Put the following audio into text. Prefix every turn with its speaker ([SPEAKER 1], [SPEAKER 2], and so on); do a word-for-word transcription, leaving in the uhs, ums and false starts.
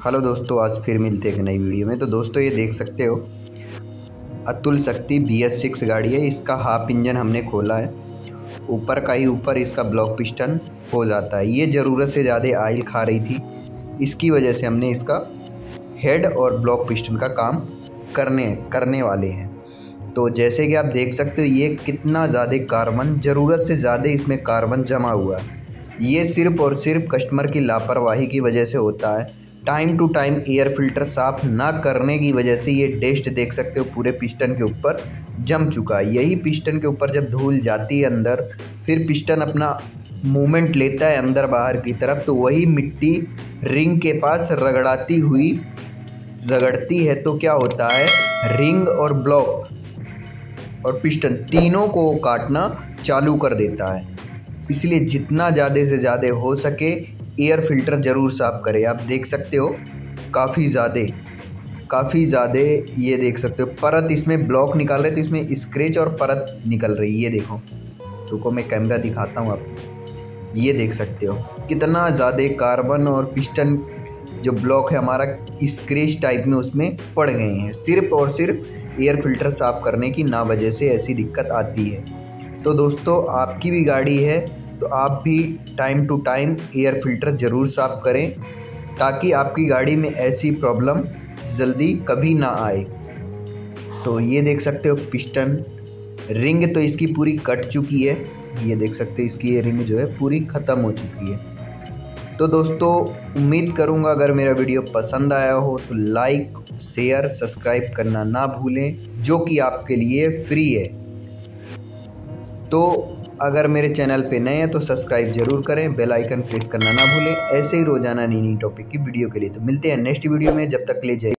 [SPEAKER 1] Hello दोस्तों, आज फिर मिलते हैं एक नई वीडियो में। तो दोस्तों ये देख सकते हो अतुल शक्ति बी एस सिक्स गाड़ी है। इसका हाफ इंजन हमने खोला है। ऊपर का ही ऊपर इसका ब्लॉक पिस्टन हो जाता है। ये ज़रूरत से ज़्यादा आयल खा रही थी, इसकी वजह से हमने इसका हेड और ब्लॉक पिस्टन का काम करने करने वाले हैं। तो जैसे कि आप देख सकते हो ये कितना ज़्यादा कार्बन, ज़रूरत से ज़्यादा इसमें कार्बन जमा हुआ है। ये सिर्फ़ और सिर्फ कस्टमर की लापरवाही की वजह से होता है। Time to time air filter साफ़ ना करने की वजह से ये डस्ट देख सकते हो पूरे पिस्टन के ऊपर जम चुका है। यही पिस्टन के ऊपर जब धूल जाती है अंदर, फिर पिस्टन अपना मूवमेंट लेता है अंदर बाहर की तरफ, तो वही मिट्टी रिंग के पास रगड़ाती हुई रगड़ती है। तो क्या होता है, रिंग और ब्लॉक और पिस्टन तीनों को काटना चालू कर देता है। इसलिए जितना ज़्यादा से ज़्यादा हो सके एयर फिल्टर ज़रूर साफ़ करें। आप देख सकते हो काफ़ी ज़्यादा काफ़ी ज़्यादा ये देख सकते हो परत इसमें ब्लॉक निकाल रहे, तो इसमें स्क्रैच और परत निकल रही है। ये देखो, रुको मैं कैमरा दिखाता हूँ आपको। ये देख सकते हो कितना ज़्यादा कार्बन और पिस्टन जो ब्लॉक है हमारा स्क्रैच टाइप में उसमें पड़ गए हैं। सिर्फ और सिर्फ एयर फिल्टर साफ़ करने की ना वजह से ऐसी दिक्कत आती है। तो दोस्तों आपकी भी गाड़ी है तो आप भी time to time air filter ज़रूर साफ़ करें, ताकि आपकी गाड़ी में ऐसी प्रॉब्लम जल्दी कभी ना आए। तो ये देख सकते हो पिस्टन रिंग तो इसकी पूरी कट चुकी है। ये देख सकते हो इसकी ये रिंग जो है पूरी ख़त्म हो चुकी है। तो दोस्तों उम्मीद करूँगा अगर मेरा वीडियो पसंद आया हो तो लाइक, शेयर, सब्सक्राइब करना ना भूलें, जो कि आपके लिए फ्री है। तो अगर मेरे चैनल पे नए हैं तो सब्सक्राइब जरूर करें, बेल आइकन प्रेस करना ना भूलें। ऐसे ही रोजाना नई नई टॉपिक की वीडियो के लिए। तो मिलते हैं नेक्स्ट वीडियो में, जब तक ले जाए।